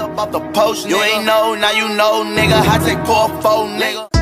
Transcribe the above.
up off the post, nigga. You ain't know, now you know, nigga. I take 4-4, nigga.